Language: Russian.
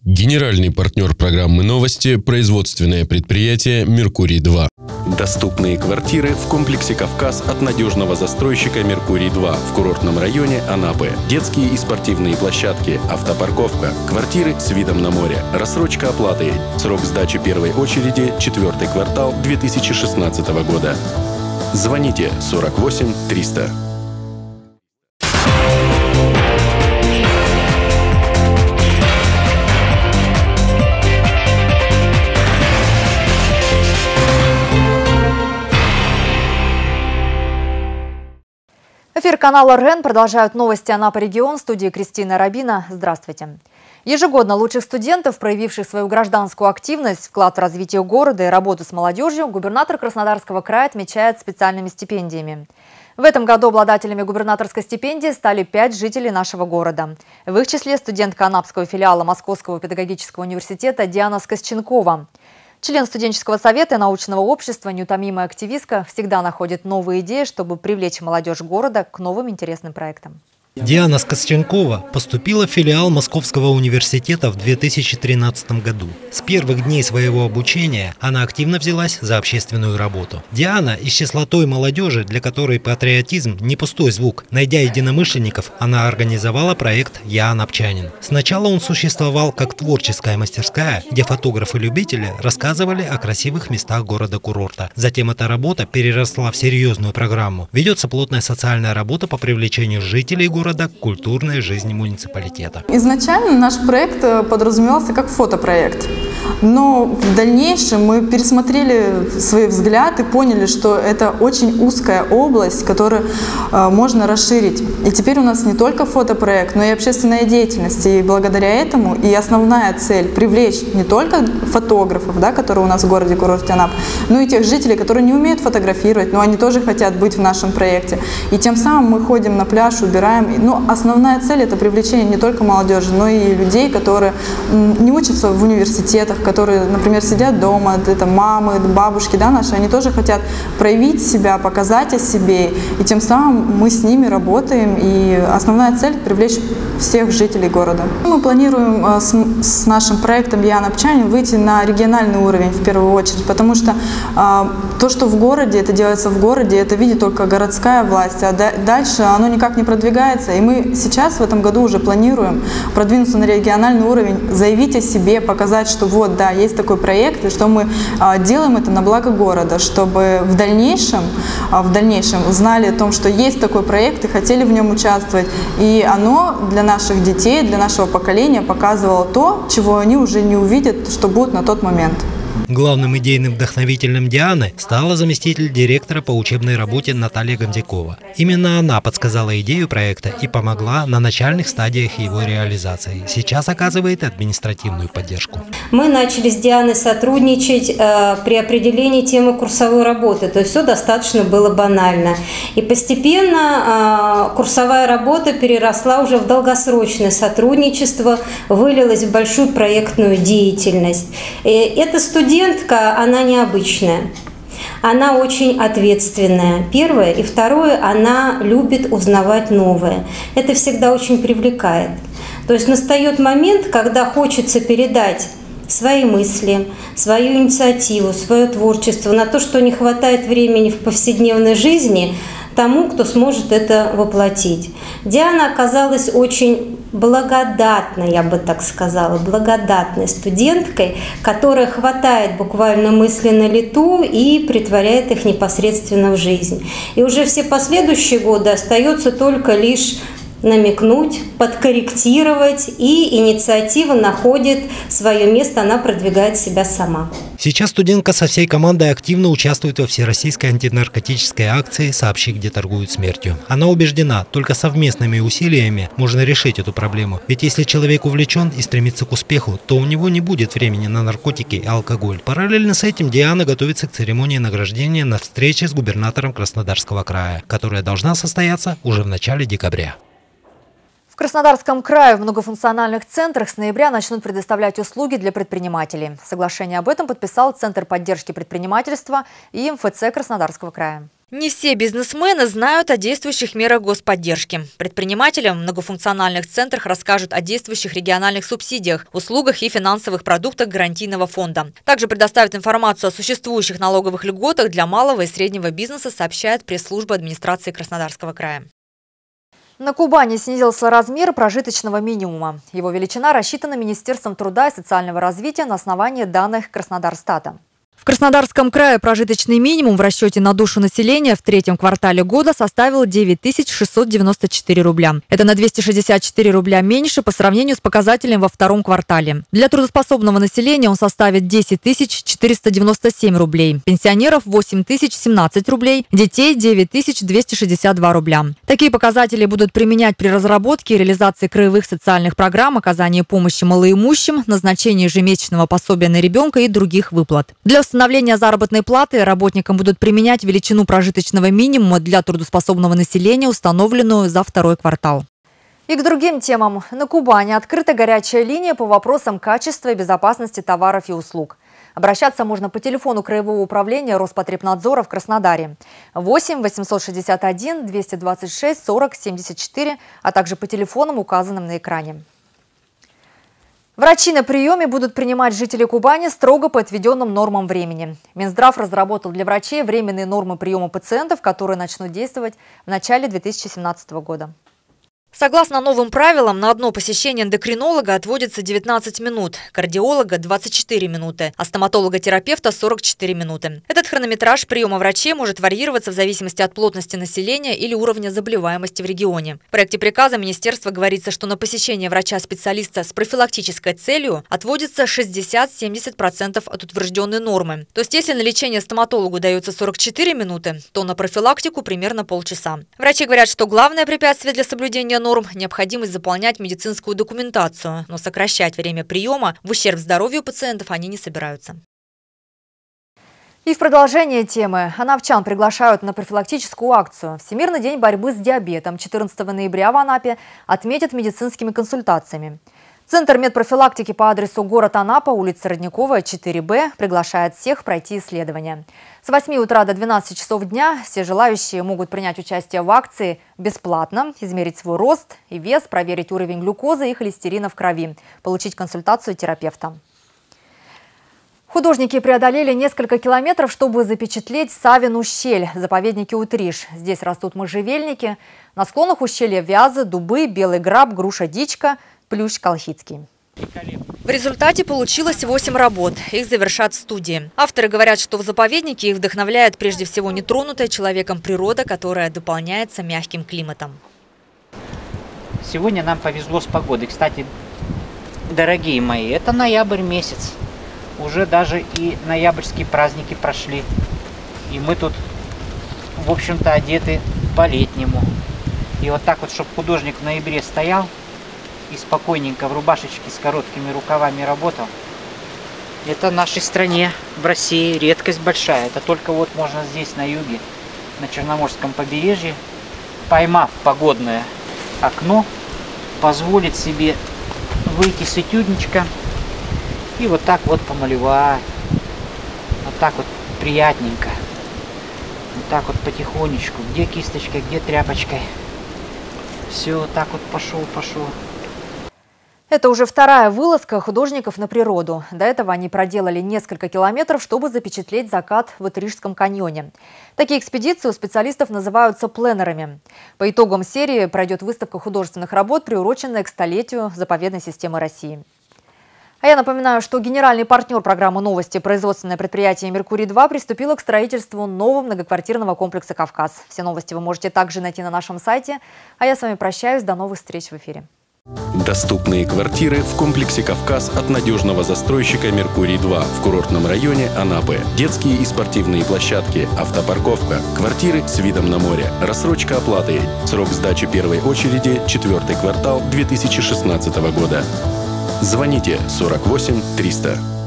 Генеральный партнер программы «Новости» – производственное предприятие «Меркурий-2». Доступные квартиры в комплексе «Кавказ» от надежного застройщика «Меркурий-2» в курортном районе Анапы. Детские и спортивные площадки, автопарковка, квартиры с видом на море, рассрочка оплаты. Срок сдачи первой очереди – 4-й квартал 2016 года. Звоните 48 300. Эфир канала РЕН продолжают новости Анапа регион. В студии Кристина Рабина. Здравствуйте. Ежегодно лучших студентов, проявивших свою гражданскую активность, вклад в развитие города и работу с молодежью, губернатор Краснодарского края отмечает специальными стипендиями. В этом году обладателями губернаторской стипендии стали 5 жителей нашего города. В их числе студентка Анапского филиала Московского педагогического университета Диана Скосченкова. Член студенческого совета и научного общества, неутомимая активистка, всегда находит новые идеи, чтобы привлечь молодежь города к новым интересным проектам. Диана Скосченкова поступила в филиал Московского университета в 2013 году. С первых дней своего обучения она активно взялась за общественную работу. Диана из числа той молодежи, для которой патриотизм не пустой звук. Найдя единомышленников, она организовала проект «Я анапчанин». Сначала он существовал как творческая мастерская, где фотографы-любители рассказывали о красивых местах города-курорта. Затем эта работа переросла в серьезную программу. Ведется плотная социальная работа по привлечению жителей города к культурной жизни муниципалитета. Изначально наш проект подразумевался как фотопроект, но в дальнейшем мы пересмотрели свои взгляды и поняли, что это очень узкая область, которую можно расширить. И теперь у нас не только фотопроект, но и общественная деятельность. И благодаря этому и основная цель – привлечь не только фотографов, которые у нас в городе-курорте Анапа, но и тех жителей, которые не умеют фотографировать, но они тоже хотят быть в нашем проекте. И тем самым мы ходим на пляж, убираем. Но основная цель – это привлечение не только молодежи, но и людей, которые не учатся в университетах, которые, например, сидят дома, это мамы, бабушки, наши, они тоже хотят проявить себя, показать о себе, и тем самым мы с ними работаем, и основная цель – привлечь всех жителей города. Мы планируем с нашим проектом «Я анапчанин» выйти на региональный уровень в первую очередь, потому что то, что в городе, это делается в городе, это видит только городская власть, а дальше оно никак не продвигается. И мы сейчас в этом году уже планируем продвинуться на региональный уровень, заявить о себе, показать, что вот, да, есть такой проект, и что мы делаем это на благо города, чтобы в дальнейшем знали о том, что есть такой проект и хотели в нем участвовать. И оно для наших детей, для нашего поколения показывало то, чего они уже не увидят, что будет на тот момент. Главным идейным вдохновителем Дианы стала заместитель директора по учебной работе Наталья Гандзякова. Именно она подсказала идею проекта и помогла на начальных стадиях его реализации. Сейчас оказывает административную поддержку. Мы начали с Дианой сотрудничать при определении темы курсовой работы, то есть все достаточно было банально. И постепенно курсовая работа переросла уже в долгосрочное сотрудничество, вылилась в большую проектную деятельность. И эта студентка, она необычная. Она очень ответственная. Первое. И второе, она любит узнавать новое. Это всегда очень привлекает. То есть настает момент, когда хочется передать свои мысли, свою инициативу, свое творчество на то, что не хватает времени в повседневной жизни, тому, кто сможет это воплотить. Диана оказалась очень благодатной, я бы так сказала, благодатной студенткой, которая хватает буквально мысли на лету и претворяет их непосредственно в жизнь. И уже все последующие годы остается только лишь намекнуть, подкорректировать, и инициатива находит свое место, она продвигает себя сама. Сейчас студентка со всей командой активно участвует во всероссийской антинаркотической акции «Сообщи, где торгуют смертью». Она убеждена, только совместными усилиями можно решить эту проблему. Ведь если человек увлечен и стремится к успеху, то у него не будет времени на наркотики и алкоголь. Параллельно с этим Диана готовится к церемонии награждения на встрече с губернатором Краснодарского края, которая должна состояться уже в начале декабря. В Краснодарском крае в многофункциональных центрах с ноября начнут предоставлять услуги для предпринимателей. Соглашение об этом подписал Центр поддержки предпринимательства и МФЦ Краснодарского края. Не все бизнесмены знают о действующих мерах господдержки. Предпринимателям в многофункциональных центрах расскажут о действующих региональных субсидиях, услугах и финансовых продуктах гарантийного фонда. Также предоставят информацию о существующих налоговых льготах для малого и среднего бизнеса, сообщает пресс-служба администрации Краснодарского края. На Кубани снизился размер прожиточного минимума. Его величина рассчитана Министерством труда и социального развития на основании данных Краснодарстата. В Краснодарском крае прожиточный минимум в расчете на душу населения в третьем квартале года составил 9694 рубля. Это на 264 рубля меньше по сравнению с показателем во втором квартале. Для трудоспособного населения он составит 10497 рублей, пенсионеров 8017 рублей, детей 9262 рубля. Такие показатели будут применять при разработке и реализации краевых социальных программ, оказании помощи малоимущим, назначении ежемесячного пособия на ребенка и других выплат. Для установления заработной платы работникам будут применять величину прожиточного минимума для трудоспособного населения, установленную за второй квартал. И к другим темам. На Кубани открыта горячая линия по вопросам качества и безопасности товаров и услуг. Обращаться можно по телефону Краевого управления Роспотребнадзора в Краснодаре 8 861 226 40 74, а также по телефонам, указанным на экране. Врачи на приеме будут принимать жителей Кубани строго по отведенным нормам времени. Минздрав разработал для врачей временные нормы приема пациентов, которые начнут действовать в начале 2017 года. Согласно новым правилам, на одно посещение эндокринолога отводится 19 минут, кардиолога – 24 минуты, а стоматолога-терапевта – 44 минуты. Этот хронометраж приема врачей может варьироваться в зависимости от плотности населения или уровня заболеваемости в регионе. В проекте приказа министерства говорится, что на посещение врача-специалиста с профилактической целью отводится 60-70% от утвержденной нормы. То есть, если на лечение стоматологу дается 44 минуты, то на профилактику примерно полчаса. Врачи говорят, что главное препятствие для соблюдения норм – необходимость заполнять медицинскую документацию, но сокращать время приема в ущерб здоровью пациентов они не собираются. И в продолжение темы. Анапчан приглашают на профилактическую акцию. Всемирный день борьбы с диабетом 14 ноября в Анапе отметят медицинскими консультациями. Центр медпрофилактики по адресу город Анапа, улица Родниковая, 4Б, приглашает всех пройти исследования. С 8 утра до 12 часов дня все желающие могут принять участие в акции бесплатно, измерить свой рост и вес, проверить уровень глюкозы и холестерина в крови, получить консультацию терапевта. Художники преодолели несколько километров, чтобы запечатлеть Савин-ущель, заповедники Утриш. Здесь растут можжевельники. На склонах ущелья вязы, дубы, белый граб, груша-дичка, плющ колхидский. В результате получилось 8 работ. Их завершат студии. Авторы говорят, что в заповеднике их вдохновляет прежде всего нетронутая человеком природа, которая дополняется мягким климатом. Сегодня нам повезло с погодой. Кстати, дорогие мои, это ноябрь месяц. Уже даже и ноябрьские праздники прошли. И мы тут, в общем-то, одеты по-летнему. И вот так вот, чтобы художник в ноябре стоял и спокойненько в рубашечке с короткими рукавами работал. Это в нашей стране, в России, редкость большая. Это только вот можно здесь, на юге, на Черноморском побережье, поймав погодное окно, позволить себе выйти с этюдничка и вот так вот помалевать. Вот так вот приятненько. Вот так вот потихонечку. Где кисточкой, где тряпочкой. Все, вот так вот пошел. Это уже вторая вылазка художников на природу. До этого они проделали несколько километров, чтобы запечатлеть закат в Утришском каньоне. Такие экспедиции у специалистов называются пленерами. По итогам серии пройдет выставка художественных работ, приуроченная к столетию заповедной системы России. А я напоминаю, что генеральный партнер программы «Новости» производственное предприятие «Меркурий-2» приступило к строительству нового многоквартирного комплекса «Кавказ». Все новости вы можете также найти на нашем сайте. А я с вами прощаюсь. До новых встреч в эфире. Доступные квартиры в комплексе «Кавказ» от надежного застройщика «Меркурий-2» в курортном районе Анапы. Детские и спортивные площадки, автопарковка, квартиры с видом на море, рассрочка оплаты. Срок сдачи первой очереди – 4-й квартал 2016 года. Звоните 48 300.